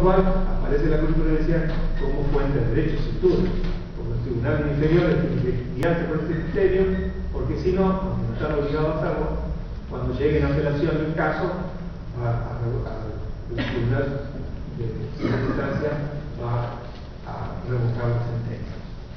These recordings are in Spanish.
cual aparece la jurisprudencia como fuente de derecho sin duda, porque los tribunales inferiores tienen que guiarse por este criterio, porque si no, aunque no están obligados a hacerlo, cuando llegue en apelación el caso, el tribunal de segunda instancia va a revocar la sentencia.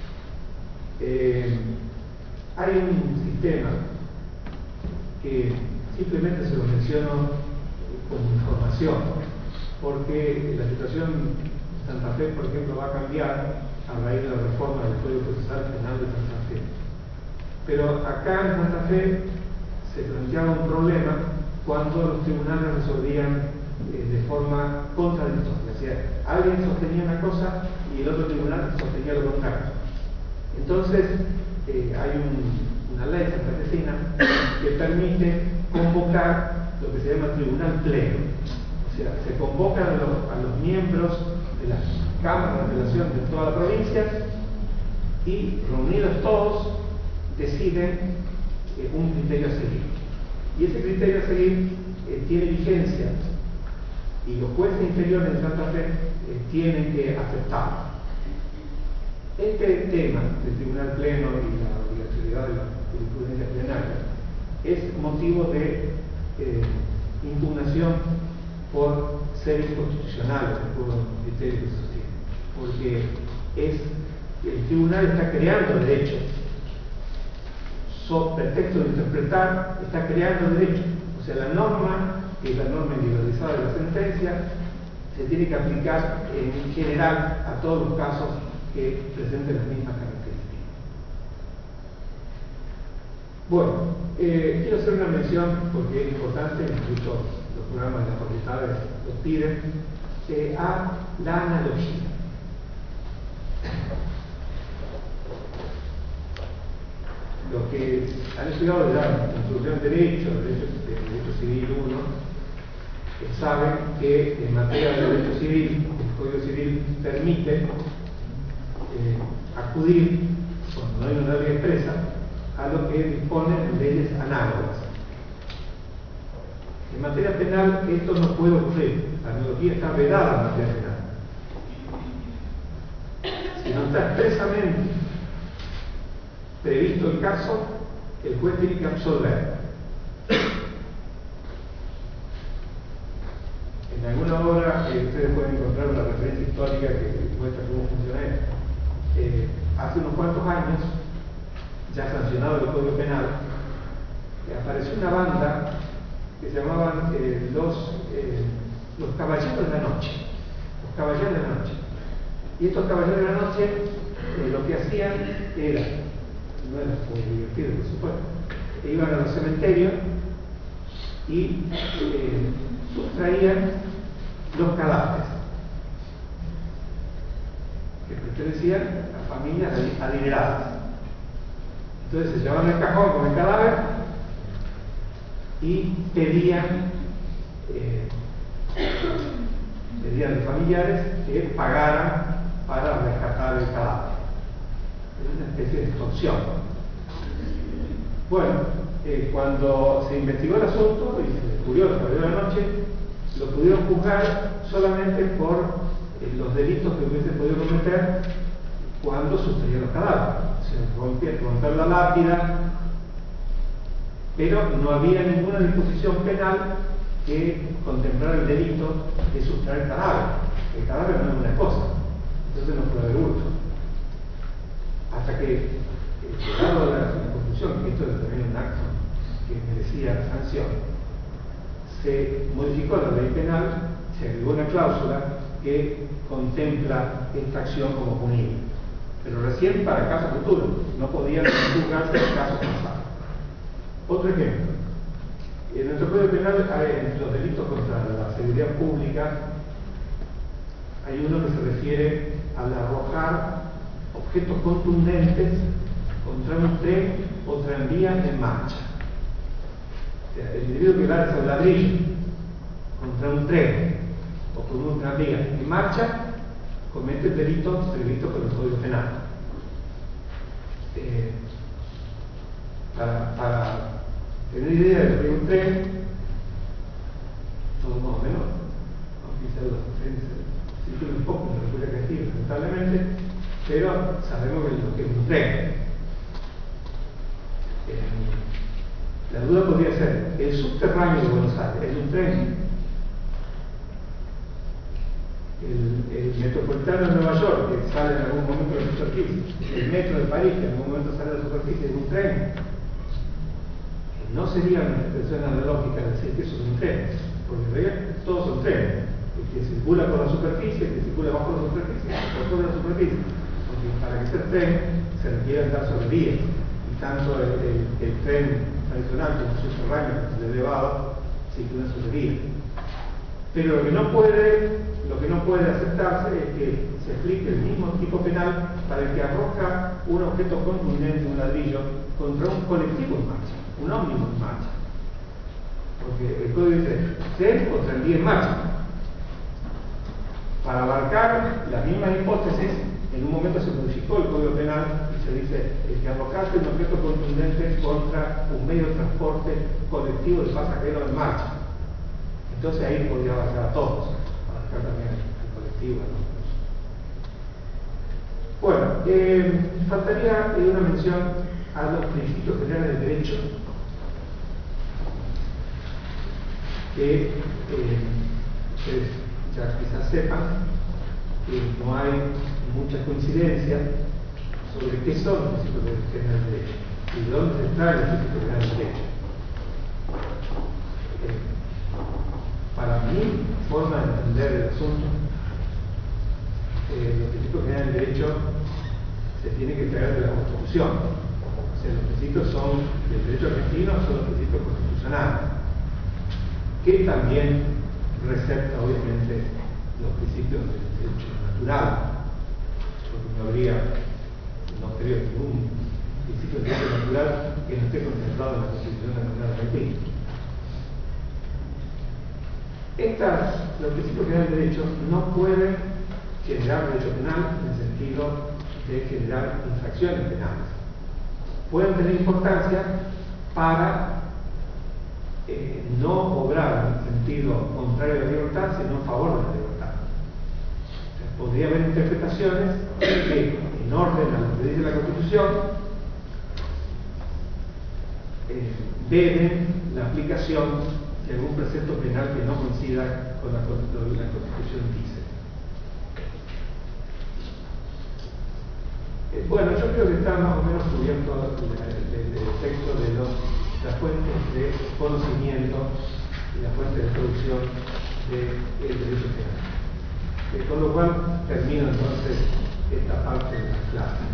Hay un sistema que simplemente se lo menciono como información, porque la situación de Santa Fe, por ejemplo, va a cambiar a raíz de la reforma del Código Procesal Penal de Santa Fe. Pero acá en Santa Fe se planteaba un problema cuando los tribunales resolvían de forma contradictoria. O sea, alguien sostenía una cosa y el otro tribunal sostenía lo contrario. Entonces, hay una ley santafesina que permite convocar lo que se llama tribunal pleno. O sea, se convocan a los miembros de las cámaras de apelación de toda la provincia y, reunidos todos, deciden un criterio a seguir. Y ese criterio a seguir tiene vigencia y los jueces inferiores de Santa Fe tienen que aceptarlo. Este tema del tribunal pleno y la obligatoriedad de la jurisprudencia plenaria es motivo de impugnación por ser inconstitucional por los criterios que se sostienen, porque el tribunal está creando derechos, sobre pretexto de interpretar, está creando derechos. O sea, la norma, que es la norma individualizada de la sentencia, se tiene que aplicar en general a todos los casos que presenten las mismas características. Bueno, quiero hacer una mención, porque es importante, incluso los programas de las facultades los piden, a la analogía. Los que han estudiado ya introducción de derecho civil 1, saben que en materia de derecho civil, el Código Civil permite acudir, cuando no hay una ley expresa, a lo que disponen leyes análogas. En materia penal esto no puede ocurrir, la analogía está vedada en materia penal. Si no está expresamente previsto el caso, el juez tiene que absolver. En alguna obra ustedes pueden encontrar una referencia histórica que muestra cómo funciona esto. Hace unos cuantos años, ya sancionado el Código Penal, apareció una banda que se llamaban los Caballeros de la Noche. Los Caballeros de la Noche. Y estos Caballeros de la Noche lo que hacían era, no era muy divertido por supuesto, iban a los cementerios y sustraían los cadáveres que pertenecían a familias adineradas. Entonces se llevaban el cajón con el cadáver y pedían a los familiares que pagaran para rescatar el cadáver. Es una especie de extorsión. Bueno, cuando se investigó el asunto y se descubrió el Caballero de la Noche, lo pudieron juzgar solamente por los delitos que hubiese podido cometer cuando sustraían los cadáveres. Se romper la lápida, pero no había ninguna disposición penal que contemplara el delito de sustraer el cadáver. El cadáver no es una cosa, entonces no puede haber hurto. Hasta que, llegado a la conclusión que esto era también un acto que merecía sanción, se modificó la ley penal, se agregó una cláusula que contempla esta acción como punible, pero recién para casos futuros, no podían juzgarse en casos pasados. Otro ejemplo, en nuestro Código Penal, entre los delitos contra la seguridad pública, hay uno que se refiere al arrojar objetos contundentes contra un tren o tranvía en marcha. O sea, el individuo que lanza un ladrillo contra un tren o con un tranvía en marcha comete el delito previsto por el Código Penal. Para tener idea de lo que es un tren, todo más o menos, aunque sea los trenes que es un tren. La duda podría ser, ¿el subterráneo de Buenos Aires es un tren? El metropolitano de Nueva York, que sale en algún momento de la superficie, el metro de París, que en algún momento sale de la superficie, es un tren. No sería una expresión analógica decir que eso es un tren, porque en realidad todos son trenes, el que circula por la superficie, el que circula bajo la superficie, el que por la superficie, porque para que sea tren se requiere andar sobre vías, y tanto el tren tradicional como el subterráneo, el elevado, circulan sobre vías. Pero lo que no puede aceptarse es que se aplique el mismo tipo penal para el que arroja un objeto contundente, un ladrillo, contra un colectivo en marcha, un ómnibus en marcha. Porque el código dice tren o tranvía en marcha. Para abarcar las mismas hipótesis, en un momento se modificó el código penal y se dice el que arrojaste un objeto contundente contra un medio de transporte colectivo de pasajeros en marcha. Entonces ahí podría abarcar a todos, abarcar también al colectivo, ¿no? Bueno, faltaría una mención a los principios generales del derecho, que ustedes ya quizás sepan que no hay mucha coincidencia sobre qué son los principios generales del derecho y de dónde se traen los principios generales del derecho. Para mi forma de entender el asunto, los principios generales del derecho se tienen que traer de la Constitución. O sea, los principios son del derecho argentino, son los principios constitucionales, que también recepta obviamente los principios del derecho natural, porque no creo ningún principio del derecho natural que no esté contemplado en la Constitución Nacional Argentina. Los principios generales del derecho no pueden generar derecho penal en el sentido de generar infracciones penales. Pueden tener importancia para no obrar en sentido contrario a la libertad, sino a favor de la libertad. Podría haber interpretaciones que, en orden a lo que dice la Constitución, deben la aplicación de algún precepto penal que no coincida con lo que la Constitución dice. Bueno, yo creo que está más o menos cubierto el texto de las fuentes de conocimiento y las fuentes de producción del derecho penal. Con lo cual termino entonces esta parte de la clase.